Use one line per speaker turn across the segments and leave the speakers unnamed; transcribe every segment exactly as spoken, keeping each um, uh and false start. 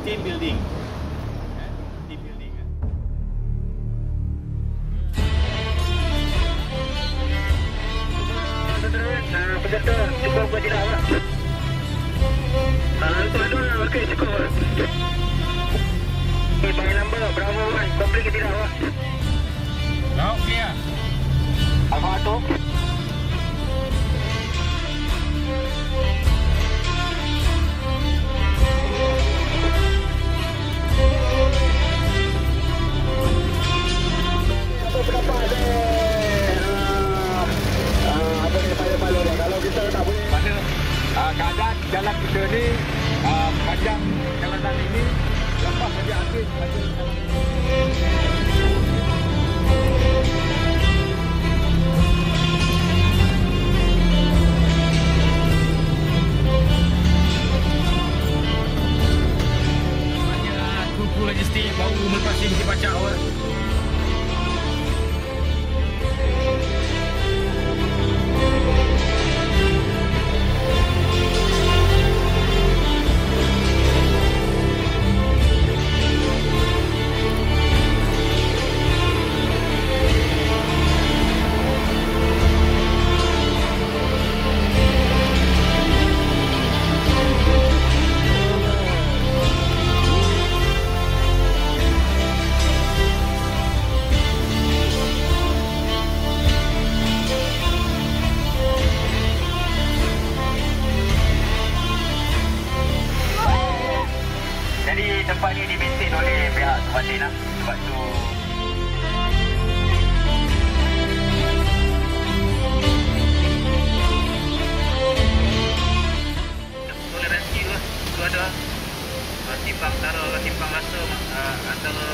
team building. Team building.
Peserta cukup ke tidak awak? Itu ada, okey cukup. Okay, by number Bravo one, komplit ke tidak awak?
Laut clear.
Alfa Ato. Apa pendapat ada? Apa ni pilot-pilot dia? Kalau kita tak boleh
Pada uh, keadaan jalan kita ni uh, panjang jalanan ini lepas saja habis ada
Banyak kru-kru logistik baru melepasi mesin pacak awak.
tempat ni dimaintain oleh pihak Subatin lah. Sebab tu toleransi tu lah. Tu ada timbang antara timbang rasa uh, antara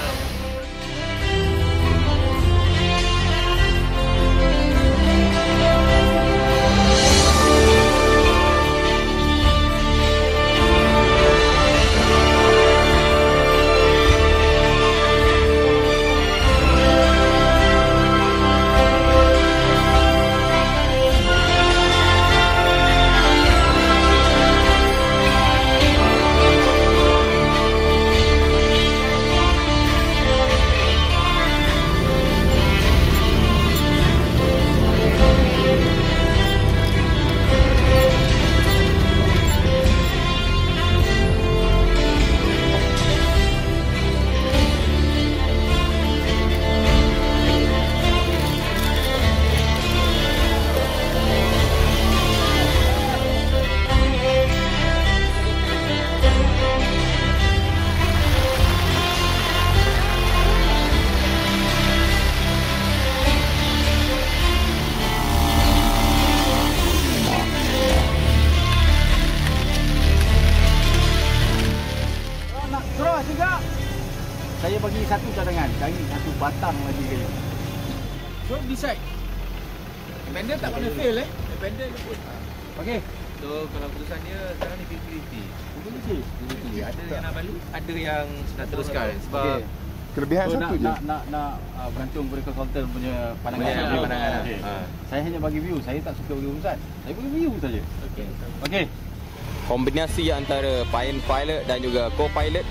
saya bagi satu cadangan, cari satu batang lagi kali.
So decide. Independent tak kena fail eh. Independent pun.
Okey.
So kalau keputusannya sekarang ni fifty fifty.
fifty fifty.
Ada yang nak balik, ada yang nak teruskan sebab
okay.
Kelebihan
so,
satu
nak,
je.
Nak nak nak uh, bergantung kepada konsultan punya pandangan.
Yeah,
Yeah,
pandangan.
okay.
Ha.
Saya hanya bagi view, saya tak suka bagi urusan. Saya bagi view saja.
Okey.
Okey.
Kombinasi antara pilot dan juga co-pilot.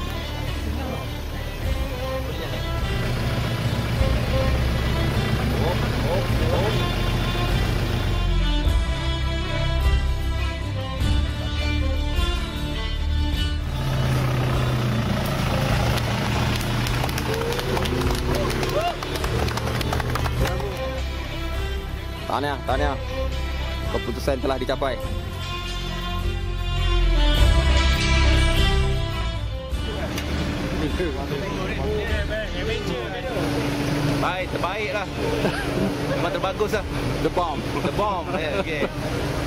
Tahniah, tahniah. Keputusan telah dicapai.
Baik, terbaik lah. Memang terbagus lah.
The bomb.
The bomb. Yeah, okay.